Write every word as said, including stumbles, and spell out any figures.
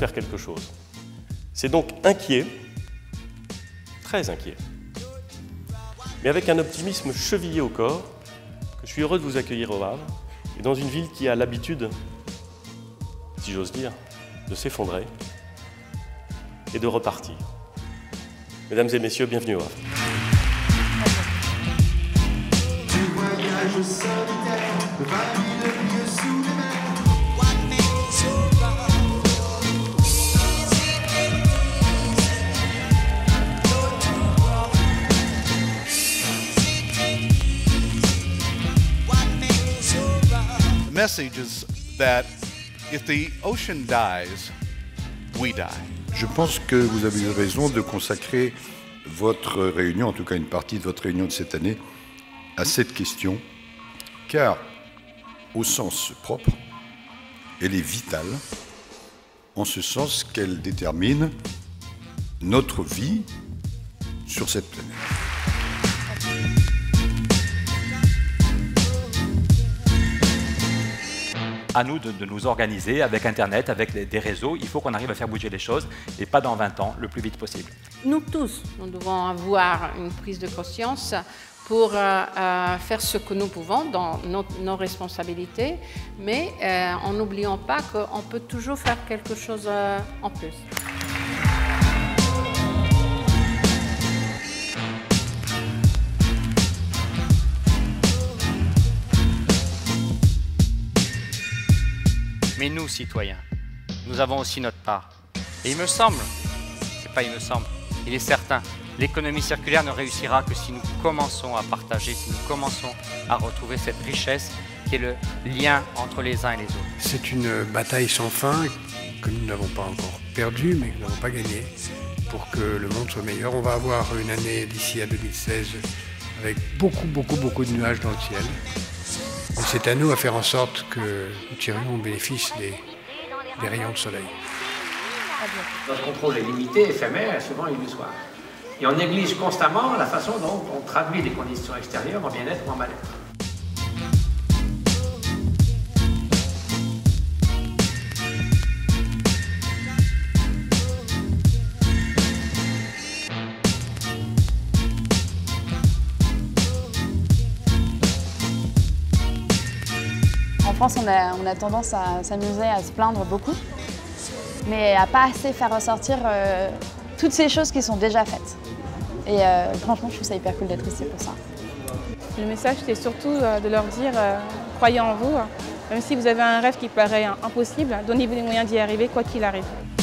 faire quelque chose. C'est donc inquiet, très inquiet, mais avec un optimisme chevillé au corps, que je suis heureux de vous accueillir au Havre, et dans une ville qui a l'habitude, si j'ose dire, de s'effondrer et de repartir. Mesdames et messieurs, bienvenue au Havre. The message is that if the ocean dies, we die. Je pense que vous avez eu raison de consacrer votre réunion, en tout cas une partie de votre réunion de cette année, à cette question, car au sens propre, elle est vitale, en ce sens qu'elle détermine notre vie sur cette planète. À nous de, de nous organiser avec Internet, avec les, des réseaux. Il faut qu'on arrive à faire bouger les choses et pas dans vingt ans, le plus vite possible. Nous tous, nous devons avoir une prise de conscience pour euh, euh, faire ce que nous pouvons dans nos, nos responsabilités, mais euh, en n'oubliant pas qu'on peut toujours faire quelque chose euh, en plus. Mais nous, citoyens, nous avons aussi notre part. Et il me semble, c'est pas il me semble, il est certain, l'économie circulaire ne réussira que si nous commençons à partager, si nous commençons à retrouver cette richesse qui est le lien entre les uns et les autres. C'est une bataille sans fin que nous n'avons pas encore perdue, mais que nous n'avons pas gagnée, pour que le monde soit meilleur. On va avoir une année d'ici à deux mille seize avec beaucoup, beaucoup, beaucoup de nuages dans le ciel. C'est à nous à faire en sorte que nous tirions au bénéfice des, des rayons de soleil. Notre contrôle est limité, éphémère et souvent illusoire. Et on néglige constamment la façon dont on traduit des conditions extérieures en bien-être ou en mal-être. En France, on a, on a tendance à s'amuser, à se plaindre beaucoup, mais à pas assez faire ressortir euh, toutes ces choses qui sont déjà faites. Et euh, franchement, je trouve ça hyper cool d'être ici pour ça. Le message, c'est surtout euh, de leur dire euh, « croyez en vous ». Même si vous avez un rêve qui paraît impossible, donnez-vous les moyens d'y arriver, quoi qu'il arrive.